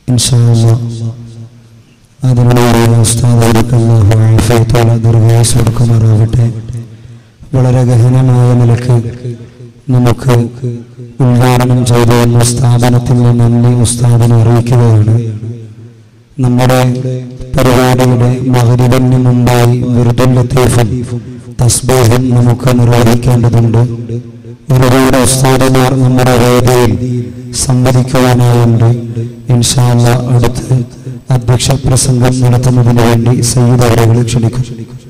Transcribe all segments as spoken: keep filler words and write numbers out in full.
ഇൻഷാഅല്ലാഹ് അതിനുള്ള ഉസ്താദുകൾക്ക് അല്ലാഹു ആഫിയത്തുള്ള ദീർഘായുസ്സ് കൊടുക്കുമാറാവട്ടെ. വളരെ ഗഹനമായ നിലക്ക് നമുക്ക് ഉദ്ഘാടനം ചെയ്ത സ്ഥാപനത്തിൻ്റെ നന്ദി ഉസ്താദിനെ അറിയിക്കുകയാണ്. നമ്മുടെ പരിപാടിയുടെ മഗ്‌രിബിന് മുമ്പായി വിർദുൽ ലത്തീഫും തസ്ബീഹും നമുക്ക് നിർവഹിക്കേണ്ടതുണ്ട്. ഒരുപാട് ഉസ്താദുമാർ നമ്മുടെ വേദിയിൽ സംവദിക്കുവാനായുണ്ട്. ഇൻഷാ അല്ലാഹ് അടുത്ത് അധ്യക്ഷ പ്രസംഗം നടത്തുന്നതിന് വേണ്ടി സയ്യിദ് അവരെ ക്ഷണിക്കും.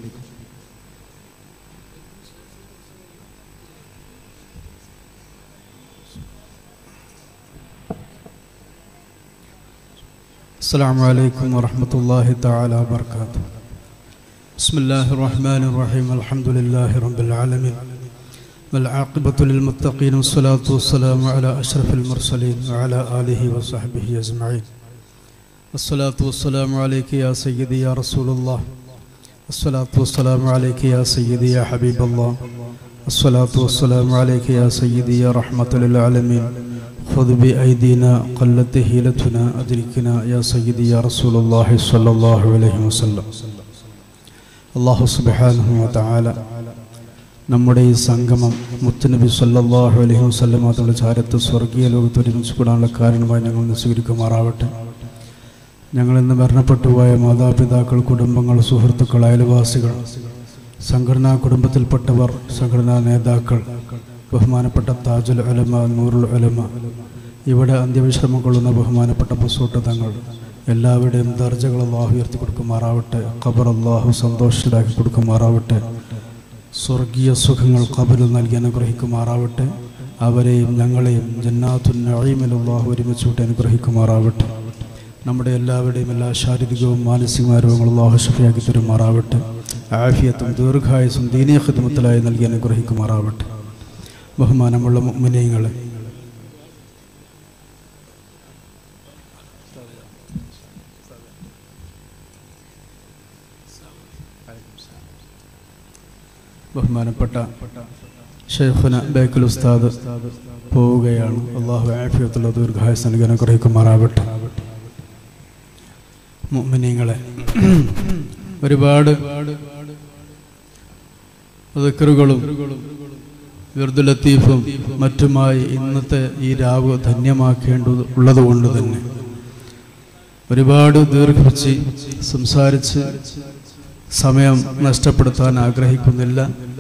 السلام عليكم ورحمة الله تعالى وبركاته. بسم الله الرحمن الرحيم. الحمد لله رب العالمين والعاقبة للمتقين والصلاة والسلام على أشرف المرسلين وعلى آله وصحبه أجمعين. الصلاة والسلام عليك يا سيدي يا رسول الله. الصلاة والسلام عليك يا سيدي يا حبيب الله. الصلاة والسلام عليك يا سيدي يا رحمة للعالمين. خذ بأيدينا قلت هيلتنا أدركنا يا سيدي يا رسول الله صلى الله عليه وسلم. الله سبحانه وتعالى നമ്മുടെ ഈ സംഗമം മുത്തുനബി സല്ലല്ലാഹു അലൈഹി വസല്ലം തങ്ങളുടെ ചാരത്ത് സ്വർഗീയ ലോകത്ത് ഒരുമിച്ച് കൂടാനുള്ള കാരണമായി ഞങ്ങൾ സ്വീകരിക്കുമാറാവട്ടെ. ഞങ്ങൾ ഇന്ന് മരണപ്പെട്ടുപോയ മാതാപിതാക്കൾ, കുടുംബങ്ങൾ, സുഹൃത്തുക്കൾ, അയൽവാസികൾ, സംഘടനാ കുടുംബത്തിൽപ്പെട്ടവർ, സംഘടനാ നേതാക്കൾ, ബഹുമാനപ്പെട്ട താജുൽ ഉലമ, നൂറുൽ ഉലമ, ഇവിടെ അന്ത്യവിശ്രമം കൊള്ളുന്ന ബഹുമാനപ്പെട്ട പുസൂട്ട് തങ്ങൾ, എല്ലാവരുടെയും ദർജകൾ അല്ലാഹു ഉയർത്തി കൊടുക്കുമാറാവട്ടെ. ഖബർ അല്ലാഹു സന്തോഷത്തിലാക്കി കൊടുക്കുമാറാവട്ടെ. സ്വർഗീയ സുഖങ്ങൾ ഖബറിൽ നൽകി അനുഗ്രഹിക്കുമാറാവട്ടെ. അവരെയും ഞങ്ങളെയും ജന്നാത്തുൻ നഈമിൽ അല്ലാഹു ഒരുമിച്ച് കൂട്ടി അനുഗ്രഹിക്കുമാറാവട്ടെ. നമ്മുടെ എല്ലാവരുടെയും എല്ലാ ശാരീരികവും മാനസികമായ രോഗങ്ങളും അല്ലാഹു ശഫിയാക്കി തരുമാറാവട്ടെ. ആഫിയത്തും ദീർഘായുസ്സും ദീനീയ ഖിദ്മത്തിലായി നൽകി അനുഗ്രഹിക്കുമാറാവട്ടെ. ബഹുമാനമുള്ള മുഅ്മിനീങ്ങളെ, ബഹുമാനപ്പെട്ട ശൈഖുന ബേക്കൽ ഉസ്താദ് പോവുകയാണ്. അല്ലാഹു ആഫിയത്തുള്ള ദീർഘായുസ്സ് നൽകി അനുഗ്രഹിക്കുമാറാവട്ടെ. മുഅ്മിനീങ്ങളെ, ഒരുപാട് ദിക്റുകളും വിർദുൽ ലത്തീഫും മറ്റുമായി ഇന്നത്തെ ഈ രാവ് ധന്യമാക്കേണ്ടത് ഉള്ളതുകൊണ്ട് തന്നെ ഒരുപാട് ദീർഘിപ്പിച്ച് സംസാരിച്ച് സമയം നഷ്ടപ്പെടുത്താൻ ആഗ്രഹിക്കുന്നില്ല.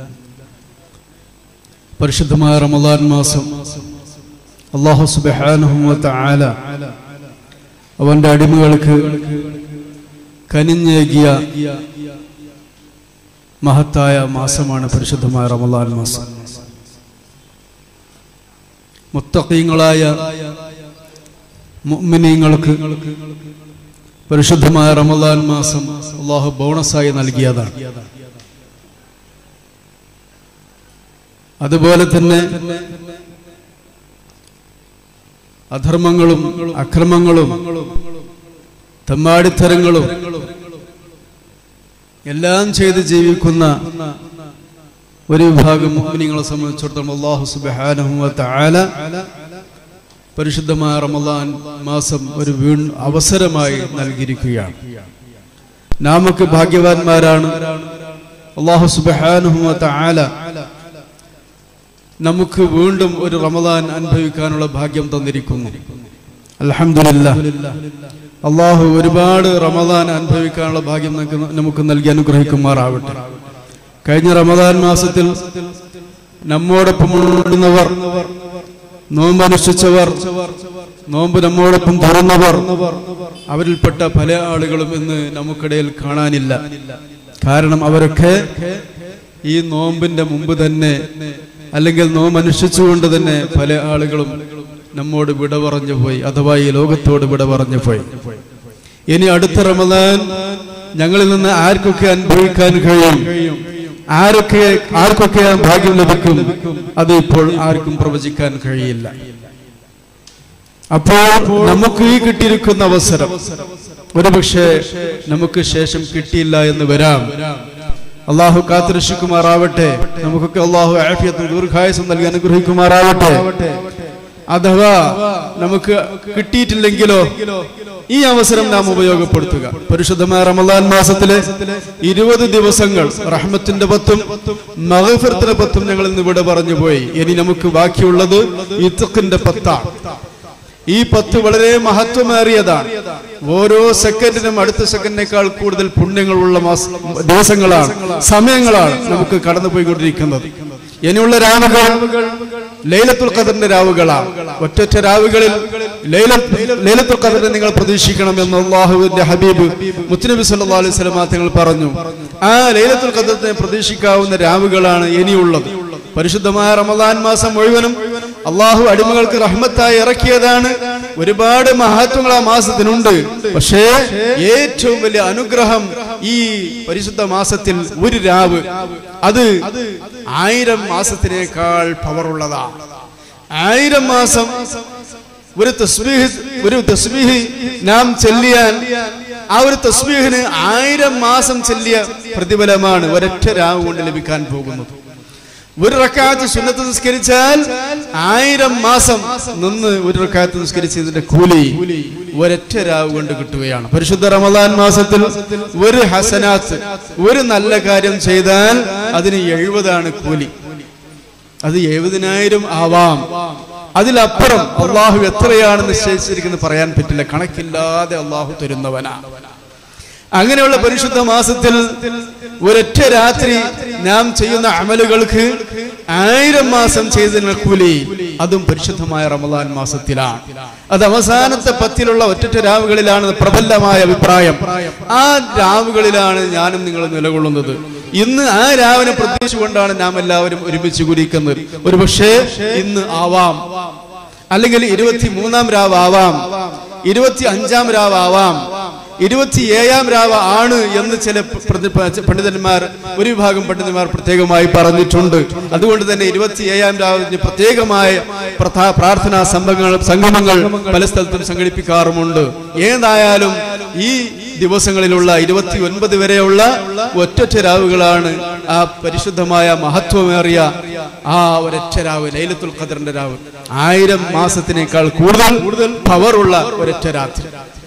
പരിശുദ്ധമായ റമദാൻ മാസം അല്ലാഹു സുബ്ഹാനഹു വ തആല അവന്റെ അടിമകൾക്ക് കനിഞ്ഞേകിയ മഹത്തായ മാസമാണ് പരിശുദ്ധമായ റമദാൻ മാസം. മുത്തഖീങ്ങളായ മുഅ്മിനീങ്ങൾക്ക് പരിശുദ്ധമായ റമദാൻ മാസം അല്ലാഹു ബോണസായി നൽകിയതാണ്. അതുപോലെ തന്നെ അധർമ്മങ്ങളും അക്രമങ്ങളും തെമ്മാടിത്തരങ്ങളും എല്ലാം ചെയ്ത് ജീവിക്കുന്ന ഒരു വിഭാഗം മുഅ്മിനീങ്ങളെ സംബന്ധിച്ചിടത്തോളം അല്ലാഹു സുബ്ഹാനഹു വ തആല പരിശുദ്ധമായ റമദാൻ മാസം ഒരു വീൺ അവസരമായി നൽകിയിരിക്കുകയാണ്. നാമൊക്കെ ഭാഗ്യവാന്മാരാണ്. അല്ലാഹു സുബ്ഹാനഹു വ തആല നമുക്ക് വീണ്ടും ഒരു റമദാൻ അനുഭവിക്കാനുള്ള ഭാഗ്യം തന്നിരിക്കുന്നു. അൽഹംദുലില്ലാഹ്. അല്ലാഹു ഒരുപാട് റമദാൻ അനുഭവിക്കാനുള്ള ഭാഗ്യം നമുക്ക് നൽകി അനുഗ്രഹിക്കുമാറാവട്ടെ. കഴിഞ്ഞ റമദാൻ മാസത്തിൽ നമ്മോടൊപ്പം ഉള്ളവർ, നോമ്പ് അനുഷ്ഠിച്ചവർ, നോമ്പ് നമ്മോടൊപ്പം തുറന്നവർ, അവരിൽപ്പെട്ട പല ആളുകളും ഇന്ന് നമുക്കിടയിൽ കാണാനില്ല. കാരണം അവരൊക്കെ ഈ നോമ്പിന്റെ മുമ്പ് തന്നെ അല്ലെങ്കിൽ നോമ്പ് അനുഷ്ഠിച്ചുകൊണ്ട് തന്നെ പല ആളുകളും നമ്മോട് വിട പറഞ്ഞു പോയി, അഥവാ ഈ ലോകത്തോട് വിട പറഞ്ഞു പോയി. ഇനി അടുത്ത റമദാൻ ഞങ്ങളിൽ നിന്ന് ആർക്കൊക്കെ അനുഭവിക്കാൻ കഴിയും, ആരൊക്കെ ആർക്കൊക്കെ ഭാഗ്യം ലഭിക്കും, അത് ഇപ്പോൾ ആർക്കും പ്രവചിക്കാൻ കഴിയില്ല. അപ്പോൾ നമുക്ക് ഈ കിട്ടിയിരിക്കുന്ന അവസരം ഒരുപക്ഷെ നമുക്ക് ശേഷം കിട്ടിയില്ല എന്ന് വരാം. അള്ളാഹു കാത്തുരക്ഷിക്കുമാറാവട്ടെ. നമുക്കൊക്കെ അള്ളാഹു ആഫിയത്തും ദീർഘായുസ്സും നൽകി അനുഗ്രഹിക്കുമാറാവട്ടെ. അഥവാ നമുക്ക് കിട്ടിയിട്ടില്ലെങ്കിലോ ഈ അവസരം നാം ഉപയോഗപ്പെടുത്തുക. പരിശുദ്ധമായ റമദാൻ മാസത്തിലെ ഇരുപത് ദിവസങ്ങൾ റഹ്മത്തിന്റെ പത്തും മഗ്ഫിറത്തിന്റെ പത്തും ഞങ്ങൾ ഇന്ന് ഇവിടെ പറഞ്ഞു പോയി. ഇനി നമുക്ക് ബാക്കിയുള്ളത് ഇത്ഖിന്റെ പത്താണ്. ഈ പത്ത് വളരെ മഹത്വമേറിയതാണ്. ഓരോ സെക്കൻഡിനും അടുത്ത സെക്കൻഡിനേക്കാൾ കൂടുതൽ പുണ്യങ്ങളുള്ള മാസ ദിവസങ്ങളാണ്, സമയങ്ങളാണ് നമുക്ക് കടന്നുപോയിക്കൊണ്ടിരിക്കുന്നത്. ഇനിയുള്ള രാവുകൾ ലൈലത്തുൽ ഖദറിന്റെ രാവുകളാണ്. ഒറ്റൊറ്റ രാവുകളിൽ ലൈലത്തുൽ ഖദറിനെ നിങ്ങൾ പ്രതീക്ഷിക്കണമെന്ന് അല്ലാഹുവിന്റെ ഹബീബ് മുത്തുനബി സല്ലല്ലാഹു അലൈഹി വസല്ലം തങ്ങൾ പറഞ്ഞു. ആ ലൈലത്തുൽ ഖദറിനെ പ്രതീക്ഷിക്കാവുന്ന രാവുകളാണ് ഇനിയുള്ളത്. പരിശുദ്ധമായ റമദാൻ മാസം മുഴുവനും അള്ളാഹു അടിമകൾക്ക് റഹ്മത്തായി ഇറക്കിയതാണ്. ഒരുപാട് മഹത്വങ്ങൾ ആ മാസത്തിനുണ്ട്. പക്ഷേ ഏറ്റവും വലിയ അനുഗ്രഹം ഈ പരിശുദ്ധ മാസത്തിൽ ഒരു രാവ്, അത് ആയിരം മാസത്തിനേക്കാൾ പവറുള്ളതാണ്. ആയിരം മാസം ഒരു തസ്ബീഹ് ഒരു തസ്ബീഹ് നാം ചൊല്ലിയാൽ ആ ഒരു തസ്ബീഹിന് ആയിരം മാസം ചൊല്ലിയ പ്രതിഫലമാണ് ഒരൊറ്റ രാവ് കൊണ്ട് ലഭിക്കാൻ പോകുന്നത്. ഒരു റക്അത്ത് സുന്നത്ത് നിസ്കരിച്ചാൽ ആയിരം മാസം നിന്ന് ഒരു റക്അത്ത് നിസ്കരിച്ചതിന്റെ കൂലി ഒരൊറ്റ രാവ് കൊണ്ട് കിട്ടുകയാണ്. പരിശുദ്ധ റമദാൻ മാസത്തിൽ ഒരു ഹസനാത്ത്, ഒരു നല്ല കാര്യം ചെയ്താൽ അതിന് എഴുപതാണ് കൂലി. അത് എഴുപതിനായിരം ആവാം, അതിലപ്പുറം അള്ളാഹു എത്രയാണ് നിശ്ചയിച്ചിരിക്കുന്നത് പറയാൻ പറ്റില്ല. കണക്കില്ലാതെ അള്ളാഹു തരുന്നവനാണ്. അങ്ങനെയുള്ള പരിശുദ്ധ മാസത്തിൽ ഒരൊറ്റ രാത്രി നാം ചെയ്യുന്ന അമലുകൾക്ക് ആയിരം മാസം ചെയ്തതിന് കൂലി, അതും പരിശുദ്ധമായ റമദാൻ മാസത്തിലാണ്. അത് അവസാനത്തെ പത്തിലുള്ള ഒറ്റ രാവുകളിലാണ് പ്രബലമായ അഭിപ്രായം. ആ രാവുകളിലാണ് ഞാനും നിങ്ങൾ നിലകൊള്ളുന്നത്. ഇന്ന് ആ രാവിനെ പ്രതീക്ഷിച്ചുകൊണ്ടാണ് നാം എല്ലാവരും ഒരുമിച്ച് കുരിക്കുന്നത്. ഒരു പക്ഷേ ഇന്ന് ആവാം, അല്ലെങ്കിൽ ഇരുപത്തി മൂന്നാം രാവ് ആവാം, ഇരുപത്തി അഞ്ചാം രാവ് ആവാം, ഇരുപത്തി ഏഴാം രാവ് ആണ് എന്ന് ചില പണ്ഡിതന്മാർ, ഒരു വിഭാഗം പണ്ഡിതന്മാർ പ്രത്യേകമായി പറഞ്ഞിട്ടുണ്ട്. അതുകൊണ്ട് തന്നെ ഇരുപത്തി ഏഴാം രാവിന് പ്രത്യേകമായ പ്രാർത്ഥനാ സംഘങ്ങൾ സംഗമങ്ങൾ പല സ്ഥലത്തും സംഘടിപ്പിക്കാറുമുണ്ട്. ഏതായാലും ഈ ദിവസങ്ങളിലുള്ള ഇരുപത്തി ഒൻപത് വരെയുള്ള ഒറ്റൊറ്റ രാവുകളാണ് ആ പരിശുദ്ധമായ മഹത്വമേറിയ ആ ഒരൊറ്റ രാവ്, ലൈലത്തുൽ ഖദറിന്റെ രാവ്. ആയിരം മാസത്തിനേക്കാൾ കൂടുതൽ കൂടുതൽ പവറുള്ള ഒരൊറ്റ രാത്രി.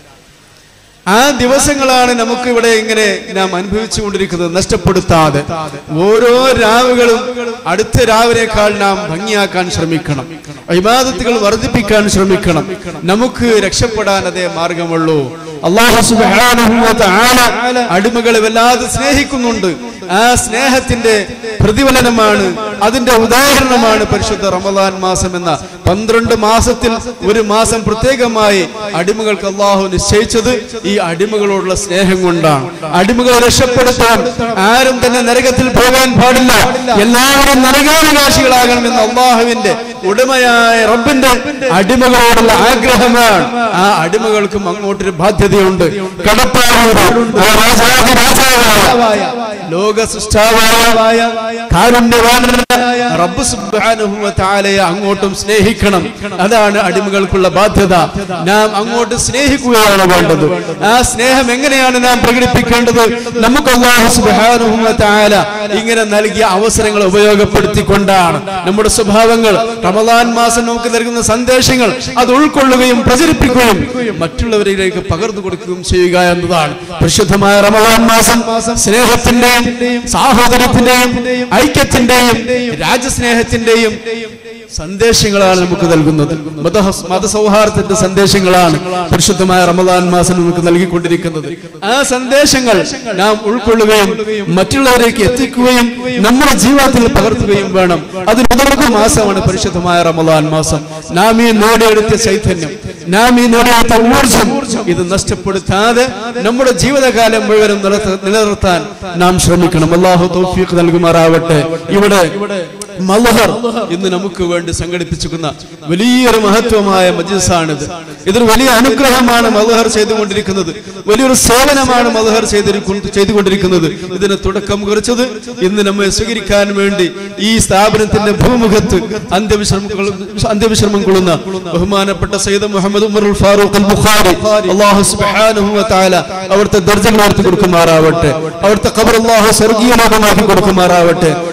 ആ ദിവസങ്ങളാണ് നമുക്ക് ഇവിടെ ഇങ്ങനെ നാം അനുഭവിച്ചു കൊണ്ടിരിക്കുന്നത്. നഷ്ടപ്പെടുത്താതെ ഓരോ രാവുകളും അടുത്ത രാവിനേക്കാൾ നാം ഭംഗിയാക്കാൻ ശ്രമിക്കണം. ഇബാദത്തുകൾ വർദ്ധിപ്പിക്കാൻ ശ്രമിക്കണം. നമുക്ക് രക്ഷപ്പെടാൻ അതേ മാർഗമുള്ളൂ. അല്ലാഹു സുബ്ഹാനഹു വ തആല അടിമകളെ വല്ലാതെ സ്നേഹിക്കുന്നുണ്ട്. ആ സ്നേഹത്തിന്റെ പ്രതിഫലനമാണ്, അതിന്റെ ഉദാഹരണമാണ് പരിശുദ്ധ റമദാൻ മാസം എന്ന പന്ത്രണ്ട് മാസത്തിൽ ഒരു മാസം പ്രത്യേകമായി അടിമകൾക്ക് അല്ലാഹു നിശ്ചയിച്ചത് ഈ അടിമകളോടുള്ള സ്നേഹം കൊണ്ടാണ്. അടിമകളെ രക്ഷപ്പെടുത്താൻ ആരും തന്നെ നരകത്തിൽ പോകാൻ പാടില്ല, എല്ലാവരും നരകാവകാശികളാകണമെന്ന് അല്ലാഹുവിന്റെ ഉടമയായ റബ്ബിന്റെ അടിമകളോടുള്ള ആഗ്രഹമാണ്. ആ അടിമകൾക്കും അങ്ങോട്ടൊരു ബാധ്യതയുണ്ട്, കടപ്പാടുണ്ട്. ലോക സൃഷ്ടാവായ കാരുണ്യവാനായ റബ്ബ് സുബ്ഹാനഹു വ തആലയെ അങ്ങോട്ടും സ്നേഹിക്കണം. അതാണ് അടിമകൾക്കുള്ള ബാധ്യത. നാം അങ്ങോട്ട് സ്നേഹിക്കുകയാണ് വേണ്ടത്. ആ സ്നേഹം എങ്ങനെയാണ് നാം പ്രകടിപ്പിക്കേണ്ടത്? നമുക്ക് അല്ലാഹു സുബ്ഹാനഹു വ തആല ഇങ്ങനെ നൽകിയ അവസരങ്ങൾ ഉപയോഗപ്പെടുത്തിക്കൊണ്ടാണ്. നമ്മുടെ സ്വഭാവങ്ങൾ, റമദാൻ മാസം നമുക്ക് നൽകുന്ന സന്ദേശങ്ങൾ അത് ഉൾക്കൊള്ളുകയും പ്രചരിപ്പിക്കുകയും മറ്റുള്ളവരിലേക്ക് പകർന്നു കൊടുക്കുകയും ചെയ്യുക എന്നതാണ്. പരിശുദ്ധമായ റമദാൻ മാസം സ്നേഹത്തിന്റെയും സാഹോദര്യത്തിന്റെയും ഐക്യത്തിന്റെയും രാജ്യസ്നേഹത്തിന്റെയും സന്ദേശങ്ങളാണ് നമുക്ക് നൽകുന്നത്. മതസൗഹാർദ്ദത്തിന്റെ സന്ദേശങ്ങളാണ് പരിശുദ്ധമായ റമദാൻ മാസം നമുക്ക് നൽകിക്കൊണ്ടിരിക്കുന്നത്. ആ സന്ദേശങ്ങൾ നാം ഉൾക്കൊള്ളുകയും മറ്റുള്ളവരേക്ക് എത്തിക്കുകയും നമ്മുടെ ജീവിതത്തിൽ പകർത്തുകയും വേണം. അതിനുതകുന്ന മാസമാണ് പരിശുദ്ധമായ റമദാൻ മാസം. നാം ഈ നേടിയെടുത്ത ചൈതന്യം, നാം ഈ നേടിയെടുത്ത ഊർജം ഇത് നഷ്ടപ്പെടുത്താതെ നമ്മുടെ ജീവിതകാലം മുഴുവനും നിലനിർത്താൻ നാം ശ്രമിക്കണം. അല്ലാഹു തൗഫീഖ് നൽകുമാറാവട്ടെ. ഇവിടെ മൽഹർ ഇന്ന് നമുക്ക് വേണ്ടി സംഘടിപ്പിച്ചിരിക്കുന്ന വലിയൊരു മഹത്വമായ മജ്ലിസാണിത്. ഇതൊരു വലിയ അനുഗ്രഹമാണ് മൽഹർ ചെയ്തുകൊണ്ടിരിക്കുന്നത്. വലിയൊരു സേവനമാണ് മൽഹർ ചെയ്തുകൊണ്ടിരിക്കുന്നത്. ഇതിന് തുടക്കം കുറിച്ചത് ഇന്ന് നമ്മെ സ്വീകരിക്കാൻ വേണ്ടി ഈ സ്ഥാപനത്തിന്റെ ഭൂമുഖത്ത് അന്ത്യവിശ്രമം അന്ത്യവിശ്രമം കൊള്ളുന്ന ബഹുമാനപ്പെട്ട സയ്യിദ് മുഹമ്മദ് ഉമറുൽ ഫാറൂഖ് അൽ ബുഖാരി, അല്ലാഹു സുബ്ഹാനഹു വ തആല അവിടുത്തെ ദർജകൾ ഉയർത്തി കൊടുക്കുമാറാവട്ടെ. അവിടുത്തെ ഖബർ അല്ലാഹു സ്വർഗ്ഗീയമാക്കി കൊടുക്കുമാറാവട്ടെ.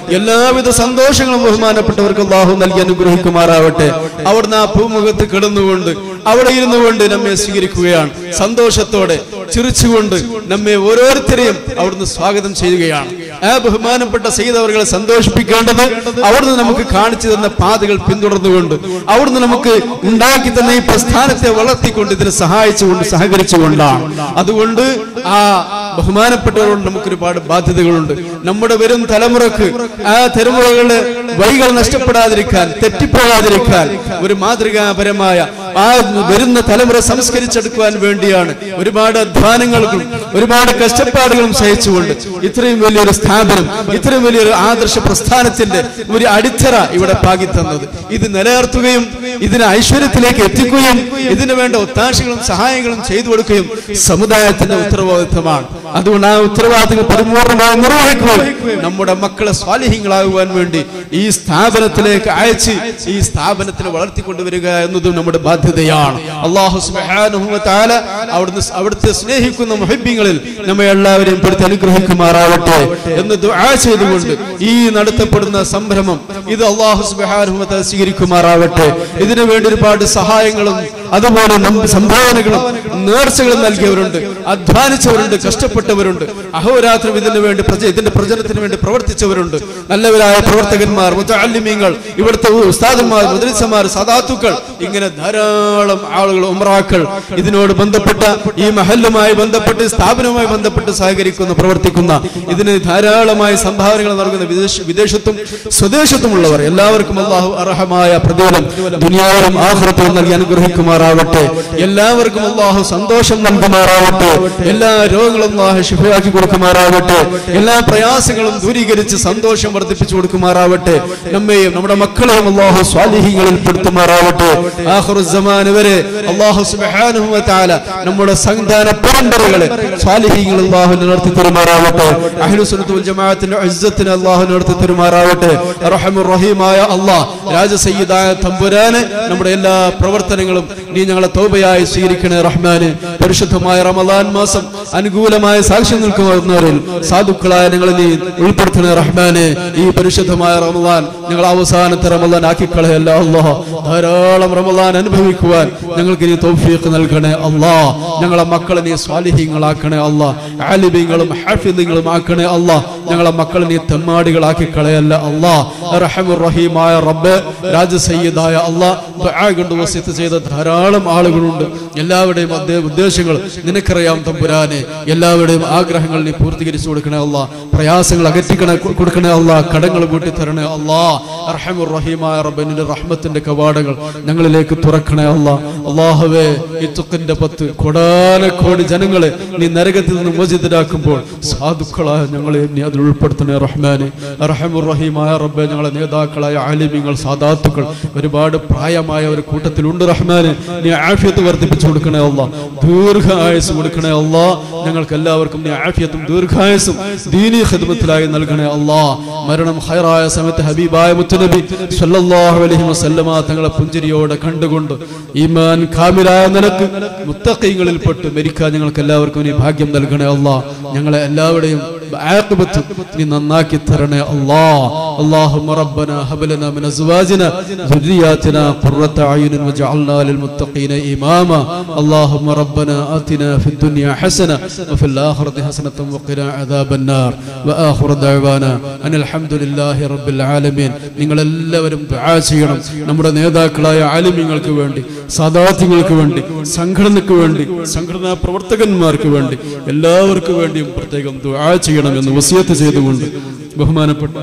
എല്ലാവിധ സന്തോഷങ്ങളും ബഹുമാനപ്പെട്ടവർക്ക് അല്ലാഹു നൽകി അനുഗ്രഹിക്കുമാറാവട്ടെ. അവിടുന്ന് ആ ഭൂമുഖത്ത് കിടന്നുകൊണ്ട് അവിടെ ഇരുന്നു കൊണ്ട് നമ്മെ സ്വീകരിക്കുകയാണ്. സന്തോഷത്തോടെ ചിരിച്ചുകൊണ്ട് നമ്മെ ഓരോരുത്തരെയും അവിടുന്ന് സ്വാഗതം ചെയ്യുകയാണ്. ആ ബഹുമാനപ്പെട്ട സയ്യിദ് അവരെ സന്തോഷിപ്പിക്കേണ്ടത് അവിടുന്ന് നമുക്ക് കാണിച്ചു തന്ന പാതകൾ പിന്തുടർന്നുകൊണ്ട് അവിടുന്ന് നമുക്ക് ഉണ്ടാക്കി തന്ന ഈ പ്രസ്ഥാനത്തെ വളർത്തിക്കൊണ്ട് ഇതിനെ സഹായിച്ചുകൊണ്ട് സഹകരിച്ചുകൊണ്ടാണ്. അതുകൊണ്ട് ആ ബഹുമാനപ്പെട്ടവരോട് നമുക്ക് ഒരുപാട് ബാധ്യതകളുണ്ട്. നമ്മുടെ വരും തലമുറക്ക് ആ തലമുറകളുടെ വഴികൾ നഷ്ടപ്പെടാതിരിക്കാൻ, തെറ്റിപ്പോകാതിരിക്കാൻ ഒരു മാതൃകാപരമായ ആ വരുന്ന തലമുറ സംസ്കരിച്ചെടുക്കുവാൻ വേണ്ടിയാണ് ഒരുപാട് അധ്വാനങ്ങൾക്കും ഒരുപാട് കഷ്ടപ്പാടുകളും സഹിച്ചുകൊണ്ട് ഇത്രയും വലിയൊരു സ്ഥാപനം, ഇത്രയും വലിയൊരു ആദർശ പ്രസ്ഥാനത്തിന്റെ ഒരു അടിത്തറ ഇവിടെ പാകി തന്നത്. ഇത് നിലനിർത്തുകയും ഇതിനെ ഐശ്വര്യത്തിലേക്ക് എത്തിക്കുകയും ഇതിനു വേണ്ട ഒത്താശകളും സഹായങ്ങളും ചെയ്തു കൊടുക്കുകയും സമുദായത്തിന്റെ ഉത്തരവാദിത്തമാണ്. അതുകൊണ്ട് ആ ഉത്തരവാദിത്തങ്ങൾ പരിപൂർണമായി നിർവഹിക്കുകയും നമ്മുടെ മക്കളെ സ്വാലിഹീങ്ങളാകുവാൻ വേണ്ടി ഈ സ്ഥാപനത്തിലേക്ക് അയച്ച് ഈ സ്ഥാപനത്തിനെ വളർത്തിക്കൊണ്ടുവരിക എന്നതും നമ്മുടെ ബാധ്യതയാണ്. അല്ലാഹു സുബ്ഹാനഹു വ തആല അവിടുന്ന് അവിടുത്തെ സ്നേഹിക്കുന്ന മുഹബ്ബീങ്ങളിൽ നമ്മെ എല്ലാവരെയും പെടുത്തി അനുഗ്രഹിക്കുമാറാവട്ടെ എന്ന് ദുആ ചെയ്തുകൊണ്ട് ഈ നടത്തപ്പെടുന്ന സംരംഭം ഇത് അല്ലാഹു സുബ്ഹാനഹു വ തആല സ്വീകരിക്കുമാറാവട്ടെ. ഇതിനു വേണ്ടി ഒരുപാട് സഹായങ്ങളും അതുപോലെ സംഭാവനകളും നേർച്ചകളും നൽകിയവരുണ്ട്, അധ്വാനിച്ചവരുണ്ട്, കഷ്ടപ്പെട്ടവരുണ്ട്, അഹോരാത്രം ഇതിനു വേണ്ടി ഇതിന്റെ പ്രചരണത്തിന് വേണ്ടി പ്രവർത്തിച്ചവരുണ്ട്. നല്ലവരായ പ്രവർത്തകന്മാർ, മുതഅല്ലിമീങ്ങൾ, ഇവിടുത്തെ ഉസ്താദന്മാർ, മദ്രസമാർ, സദാത്തുക്കൾ, ഇങ്ങനെ ധാരാളം ആളുകൾ, ഉംറാക്കൾ ഇതിനോട് ബന്ധപ്പെട്ട ഈ മഹല്ലുമായി ബന്ധപ്പെട്ട് സ്ഥാപനവുമായി ബന്ധപ്പെട്ട് സഹകരിക്കുന്ന പ്രവർത്തിക്കുന്ന ഇതിന് ധാരാളമായി സംഭാവനകൾ നൽകുന്ന വിദേശ വിദേശത്തും സ്വദേശത്തുമുള്ളവർ എല്ലാവർക്കും അല്ലാഹു അർഹമായ പ്രതിഫലം ദുനിയാവിലും ആഖിറത്തിലും നൽകി അനുഗ്രഹിക്കുമാറാവട്ടെ. എല്ലാവർക്കും അല്ലാഹു സന്തോഷം നൽകുമാറാവട്ടെ. എല്ലാ രോഗങ്ങളും അല്ലാഹു ശിഫയാക്കി കൊടുക്കുമാറാവട്ടെ. എല്ലാ പ്രയാസങ്ങളും ദൂരീകരിച്ച് സന്തോഷം വർദ്ധിപ്പിച്ചു കൊടുക്കുമാറാവട്ടെ. നമ്മെയും നമ്മുടെ മക്കളെയും അല്ലാഹു സ്വാലിഹീങ്ങളിൽ പെടുത്തുമാറാവട്ടെ. ആഖിറു സമാൻ വരെ അല്ലാഹു സുബ്ഹാനഹു വ തആല നമ്മുടെ സന്താന പരമ്പരകളെ സ്വാലിഹീങ്ങൾ അല്ലാഹു നിലനിർത്തി തരുമാറാവട്ടെ. അഹ്ലു സുന്നത്ത് വൽ ജമാഅത്തിന്റെ ഇസ്സത്തിനെ അല്ലാഹു നിലനിർത്തി തരുമാറാവട്ടെ. റഹീമുർ റഹീമായ അല്ലാഹ്, രാജ സയ്യിദായ തമ്പുരാനെ, നമ്മുടെ എല്ലാ പ്രവർത്തനങ്ങളും നീ ഞങ്ങളെ തൗബയായി സ്വീകരിക്കണേ റഹ്മാനെ. പരിശുദ്ധമായ റമളാൻ മാസം അനുകൂലമായ സാക്ഷ്യം നിൽക്കുന്നവരിൽ സാധുക്കളായ ഞങ്ങളെ നീ ഉൾപ്പെടുത്തണേ റഹ്മാനെ. ഈ പരിശുദ്ധമായ റമളാൻ ഞങ്ങൾ അവസാനത്തെ റമളാൻ ആക്കിക്കളയല്ല അല്ലാഹ്. ധാരാളം റമളാൻ അനുഭവിക്കുവാൻ ഞങ്ങൾക്ക് നീ തൗഫീഖ് നൽകണേ അല്ലാഹ്. ഞങ്ങളെ മക്കളെ നീ സ്വാലിഹീങ്ങളാക്കണേ അല്ലാഹ്. ആലിമീങ്ങളും ഹാഫിദീങ്ങളും ആക്കണേ അല്ലാഹ്. ഞങ്ങളെ മക്കളെ നീ തെമ്മാടികളാക്കി കളയല്ല അല്ലാഹ്. റഹീമുർ റഹീമായ റബ്ബ്, രാജ സയ്യിദായ അല്ലാഹ്, ദുആ കൊണ്ട് വസിയത്ത് ചെയ്ത ധാരാളം ആളുകളുണ്ട്. എല്ലാവരുടെയും ഉദ്ദേശങ്ങൾ നിനക്കറിയാം തമ്പുരാനെ. എല്ലാവരുടെയും ആഗ്രഹങ്ങൾ നീ പൂർത്തീകരിച്ചു കൊടുക്കണേ അല്ലാഹ്. പ്രയാസങ്ങൾ അകറ്റിക്കണേ കൊടുക്കണേ അല്ലാഹ്. കടങ്ങൾ വീട്ടി തരണേ അല്ലാഹ്. റഹീമുർ റഹീമായ റബ്ബ്, നിന്റെ റഹ്മത്തിന്റെ കവാടങ്ങൾ ഞങ്ങളിലേക്ക് തുറക്കണേ അല്ലാഹ്. അല്ലാഹുവേ, ഈ തുഖിന്റെ പത്ത് കോടാനക്കോടി ജനങ്ങളെ നീ നരകത്തിൽ നിന്ന് മോചിതരാക്കുമ്പോൾ സാധുക്കളായ ഞങ്ങളെ നീ അതിൽ ഉൾപ്പെടുത്തണേ റഹ്മാനെ. റഹീമുർ റഹീമായ റബ്ബേ, ഞങ്ങളെ നേതാക്കളായ ആലിമീങ്ങൾ, സാദാത്തുക്കൾ ഒരുപാട് പ്രായമായ ഒരു കൂട്ടത്തിലുണ്ട് റഹ്മാനെ. നീ ആഫിയത്ത് വർദ്ധിപ്പിച്ചു കൊടുക്കണേ അല്ലാഹ്. ദീർഘായുസ് കൊടുക്കണേ അല്ലാഹ്. ഞങ്ങൾക്ക് എല്ലാവർക്കും നീ ആഫിയത്തും ദീർഘായുസും ദീനീ ഖിദ്മത്തിലായി നൽകണേ അല്ലാഹ്. മരണം ഖൈറായ സമയത്ത് ഹബീബായ മുത്തുനബി സല്ലല്ലാഹു അലൈഹി വസല്ലമ തങ്ങളെ പുഞ്ചിരിയോടെ കണ്ടുകൊണ്ട് ഈമാൻ കാമിലായ നിനക്ക് മുത്തഖീങ്ങളിൽ പെട്ട് മരിക്കാൻ ഞങ്ങൾക്ക് എല്ലാവർക്കും നീ ഭാഗ്യം നൽകണേ അല്ലാഹ്. ഞങ്ങളെ എല്ലാവരുടെയും ആഖിബത്ത് നീ നന്നാക്കി തരണേ അല്ലാഹ്. اللهم ربنا هب لنا من ازواجنا ذرياتنا قرة اعين واجعلنا للمتقين اماما. اللهم ربنا آتنا في الدنيا حسنة وفي الآخرة حسنة وقنا عذاب النار. واخر دعوانا ان الحمد لله رب العالمين. നിങ്ങൾ എല്ലാവരും ദുആ ചെയ്യണം. നമ്മുടെ നേതാക്കളായ ആലിമീങ്ങൾക്ക് വേണ്ടി, സാദാത്തുകൾക്ക് വേണ്ടി, സംഘടനയ്ക്ക് വേണ്ടി, സംഘടനാ പ്രവർത്തകന്മാർക്ക് വേണ്ടി, എല്ലാവർക്കും വേണ്ടിയും പ്രത്യേകം ദുആ ചെയ്യണം എന്ന് വസിയത്ത് ചെയ്തുകൊണ്ട് ബഹുമാനപ്പെട്ട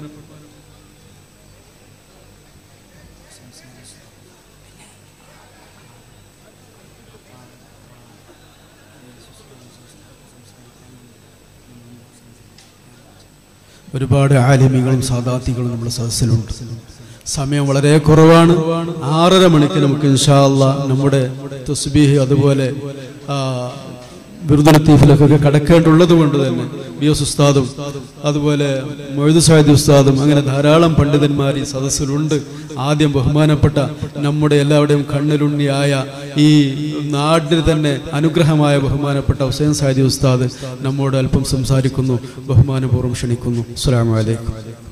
ഒരുപാട് ആലിമീങ്ങളും സാദാത്തികളും നമ്മുടെ സദസ്സിലുണ്ട്. സമയം വളരെ കുറവാണ്. ആറര മണിക്ക് നമുക്ക് ഇൻഷാ അല്ലാഹ് നമ്മുടെ തസ്ബീഹ് അതുപോലെ ബിർദുൽ ലത്തീഫിലൊക്കെ കടക്കേണ്ടുള്ളത് കൊണ്ട് തന്നെ ബി എസ് ഉസ്താദും അതുപോലെ മൊയ്ദ് സഅദി ഉസ്താദും അങ്ങനെ ധാരാളം പണ്ഡിതന്മാർ ഈ സദസ്സിലുണ്ട്. ആദ്യം ബഹുമാനപ്പെട്ട നമ്മുടെ എല്ലാവരുടെയും കണ്ണിലുണ്ണിയായ ഈ നാടിന് തന്നെ അനുഗ്രഹമായ ബഹുമാനപ്പെട്ട ഹുസൈൻ സഅദി ഉസ്താദ് നമ്മോട് അല്പം സംസാരിക്കുന്നു. ബഹുമാനപൂർവ്വം ക്ഷണിക്കുന്നു. അസ്സലാമു അലൈക്കും.